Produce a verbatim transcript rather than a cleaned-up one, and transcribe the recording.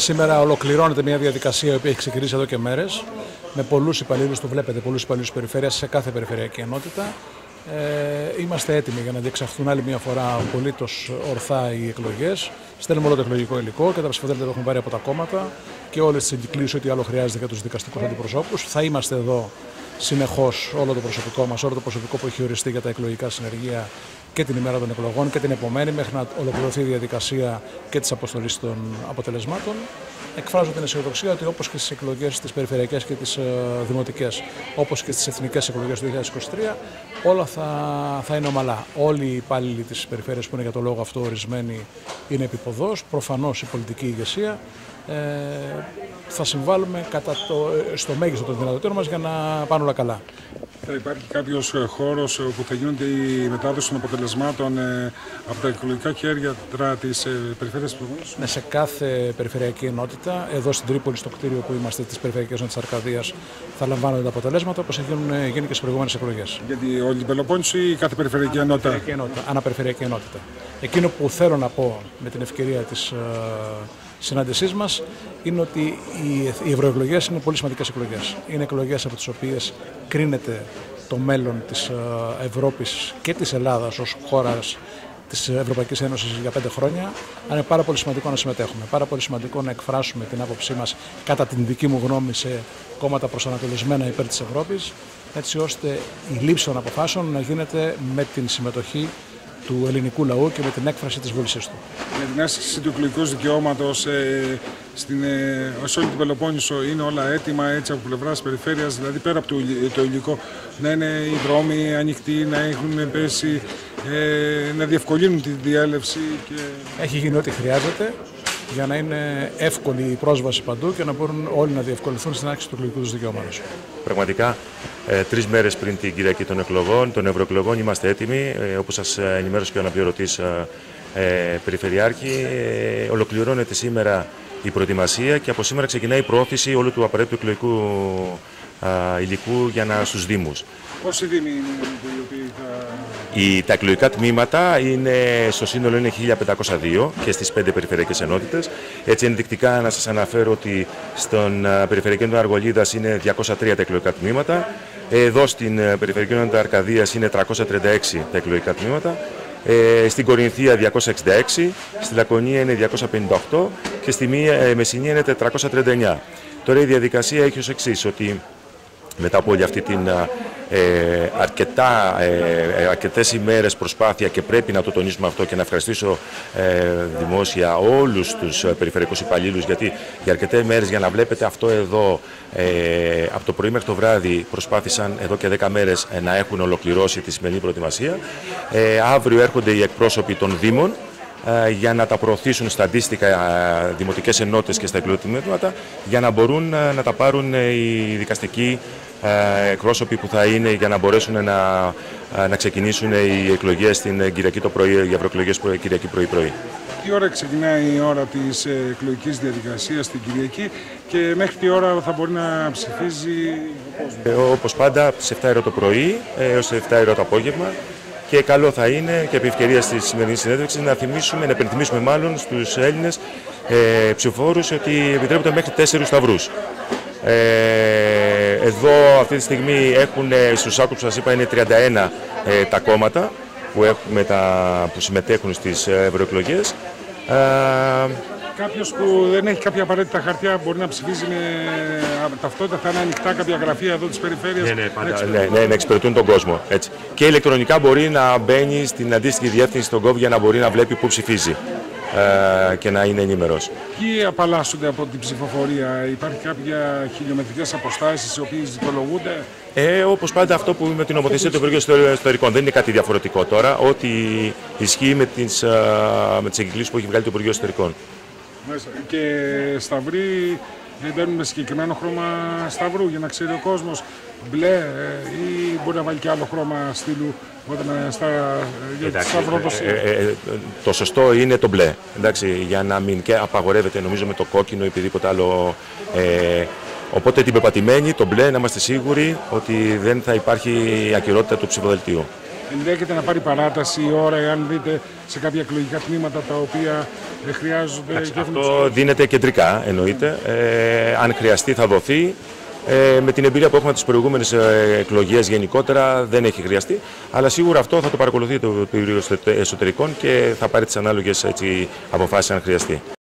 Σήμερα ολοκληρώνεται μια διαδικασία η οποία έχει ξεκινήσει εδώ και μέρες, με πολλούς υπαλλήλους, το βλέπετε, πολλούς υπαλλήλους της περιφέρειας σε κάθε περιφερειακή ενότητα. Ε, είμαστε έτοιμοι για να διεξαχθούν άλλη μια φορά απολύτως ορθά οι εκλογές. Στέλνουμε όλο το εκλογικό υλικό και τα ψηφοδέλτια το έχουμε πάρει από τα κόμματα και όλες τις εγκυκλήσεις, ό,τι άλλο χρειάζεται για τους δικαστικούς αντιπροσώπους. Θα είμαστε εδώ συνεχώς, όλο το προσωπικό μας, όλο το προσωπικό που έχει οριστεί για τα εκλογικά συνεργεία και την ημέρα των εκλογών και την επομένη, μέχρι να ολοκληρωθεί η διαδικασία και της αποστολής των αποτελεσμάτων. Εκφράζω την αισιοδοξία ότι όπως και στις εκλογές τις περιφερειακές και τις uh, δημοτικές, όπως και στις εθνικές εκλογές του δύο χιλιάδες είκοσι τρία, όλα θα, θα είναι ομαλά. Όλοι οι υπάλληλοι της περιφέρειας που είναι για το λόγο αυτό ορισμένοι είναι επιποδός. Προφανώς η πολιτική ηγεσία ε, θα συμβάλλουμε κατά το, στο μέγιστο των δυνατοτήτων μας για να πάνε όλα καλά. Θα υπάρχει κάποιος χώρος που θα γίνονται η μετάδοση των αποτελεσμάτων από τα εκλογικά χέρια της περιφέρειας του Πρωτομόνησου? Ναι, σε κάθε περιφερειακή ενότητα, εδώ στην Τρίπολη, στο κτίριο που είμαστε της Περιφερειακής Ενότητας Αρκαδίας, θα λαμβάνονται τα αποτελέσματα όπως έχουν γίνει και στις προηγούμενες εκλογές. Γιατί όλη την Πελοπόννησο ή κάθε περιφερειακή ενότητα? Αναπεριφερειακή ενότητα. Αναπεριφερειακή ενότητα. Εκείνο που θέλω να πω με την ευκαιρία της uh, συνάντησής μας είναι ότι οι ευρωεκλογές είναι πολύ σημαντικές εκλογές. Είναι εκλογές από τις οποίες κρίνεται το μέλλον της Ευρώπης και της Ελλάδας ως χώρας της Ευρωπαϊκής Ένωσης για πέντε χρόνια. Είναι πάρα πολύ σημαντικό να συμμετέχουμε, πάρα πολύ σημαντικό να εκφράσουμε την άποψή μας, κατά την δική μου γνώμη, σε κόμματα προσανατολισμένα υπέρ της Ευρώπης, έτσι ώστε η λήψη των αποφάσεων να γίνεται με την συμμετοχή του ελληνικού λαού και με την έκφραση της βούλησης του. Με την άσκηση του εκλογικού δικαιώματος ε, στην, ε, σε όλη την Πελοπόννησο είναι όλα έτοιμα έτσι από πλευράς περιφέρειας, δηλαδή πέρα από το, το υλικό, να είναι οι δρόμοι ανοιχτοί, να έχουν πέσει, ε, να διευκολύνουν τη διέλευση? Και... Έχει γίνει ό,τι χρειάζεται για να είναι εύκολη η πρόσβαση παντού και να μπορούν όλοι να διευκολυνθούν στην άσκηση του εκλογικού τους δικαιώματος. Πραγματικά, ε, τρεις μέρες πριν την Κυριακή των εκλογών, των ευρωεκλογών, είμαστε έτοιμοι. Ε, όπως σας ενημέρωσε και ο αναπληρωτής ε, Περιφερειάρχη, ε, ολοκληρώνεται σήμερα η προετοιμασία και από σήμερα ξεκινάει η προώθηση όλου του απαραίτητου εκλογικού ε, υλικού για να, στους Δήμους. Πόσοι Δήμοι είναι οι οποίοι θα... Οι, τα εκλογικά τμήματα είναι, στο σύνολο είναι χίλια πεντακόσια δύο και στις πέντε περιφερειακές ενότητες. Έτσι ενδεικτικά να σας αναφέρω ότι στον uh, Περιφερειακή Ενότητα Αργολίδας είναι διακόσια τρία τα εκλογικά τμήματα. Εδώ στην uh, Περιφερειακή Ενότητα Αρκαδίας είναι τριακόσια τριάντα έξι τα εκλογικά τμήματα. Ε, στην Κορινθία διακόσια εξήντα έξι, στη Λακωνία είναι διακόσια πενήντα οκτώ και στη Μία, ε, Μεσσηνία είναι τετρακόσια τριάντα εννιά. Τώρα η διαδικασία έχει ως εξής, ότι μετά από όλη αυτή την ε, αρκετά, ε, αρκετές ημέρες προσπάθεια, και πρέπει να το τονίσουμε αυτό και να ευχαριστήσω ε, δημόσια όλους τους περιφερειακούς υπαλλήλους, γιατί για αρκετές ημέρες, για να βλέπετε αυτό εδώ, ε, από το πρωί μέχρι το βράδυ προσπάθησαν εδώ και δέκα μέρες ε, να έχουν ολοκληρώσει τη σημερινή προετοιμασία. Ε, αύριο έρχονται οι εκπρόσωποι των Δήμων για να τα προωθήσουν στα αντίστοιχα δημοτικές ενότητες και στα εκλογικά για να μπορούν να τα πάρουν οι δικαστικοί εκπρόσωποι που θα είναι, για να μπορέσουν να, να ξεκινήσουν οι εκλογές την Κυριακή το πρωί, για ευρωεκλογές Κυριακή πρωί-πρωί. Τι ώρα ξεκινάει η ώρα της εκλογικής διαδικασίας την Κυριακή και μέχρι τι ώρα θα μπορεί να ψηφίζει ο κόσμος? Όπως πάντα, στις εφτά ώρα το πρωί έως εφτά ώρα το απόγευμα. Και καλό θα είναι και επί ευκαιρίας της σημερινής συνέντευξης να θυμίσουμε, να επενθυμίσουμε μάλλον στους Έλληνες ε, ψηφοφόρους ότι επιτρέπονται μέχρι τέσσερις σταυρούς. Ε, εδώ αυτή τη στιγμή έχουν, στους άκους που σας είπα, είναι τριάντα ένα ε, τα κόμματα που, έχουμε, τα, που συμμετέχουν στις ευρωεκλογές. Ε, Κάποιος που δεν έχει κάποια απαραίτητα χαρτιά μπορεί να ψηφίζει με ταυτότητα, θα είναι ανοιχτά κάποια γραφεία εδώ της περιφέρειας? Ναι, ναι, πάντα, ναι, ναι, να εξυπηρετούν τον κόσμο. Έτσι. Και ηλεκτρονικά μπορεί να μπαίνει στην αντίστοιχη διεύθυνση στον κόμβ για να μπορεί να βλέπει πού ψηφίζει ε, και να είναι ενήμερος. Ποιοι απαλλάσσονται από την ψηφοφορία? Υπάρχει κάποια χιλιομετρικές αποστάσεις οι οποίες δικαιολογούνται? Ε, όπως πάντα, αυτό που με την νομοθεσία του Υπουργείου Εσωτερικών δεν είναι κάτι διαφορετικό τώρα. Ό,τι ισχύει με τις, με τις εγγυκλήσεις που έχει βγάλει το Υπουργείο Εσωτερικών. Και σταυροί μπαίνουν με συγκεκριμένο χρώμα σταυρού για να ξέρει ο κόσμος, μπλε, ή μπορεί να βάλει και άλλο χρώμα στήλου όταν στα, για τη σταυροδοσία? Ε, ε, ε, το σωστό είναι το μπλε, εντάξει, για να μην και απαγορεύεται νομίζω με το κόκκινο ή οτιδήποτε άλλο. Ε, οπότε την πεπατημένη, το μπλε, να είμαστε σίγουροι ότι δεν θα υπάρχει ακυρότητα του ψηφοδελτίου. ενδέχεται να πάρει παράταση η ώρα, εάν δείτε σε κάποια εκλογικά τμήματα τα οποία χρειάζονται. Εντάξει, αυτό δίνεται κεντρικά, εννοείται. Ε, αν χρειαστεί θα δοθεί. Ε, με την εμπειρία που έχουμε τις προηγούμενες εκλογές γενικότερα δεν έχει χρειαστεί, αλλά σίγουρα αυτό θα το παρακολουθεί το Υπουργείο Εσωτερικών και θα πάρει τις ανάλογες αποφάσεις αν χρειαστεί.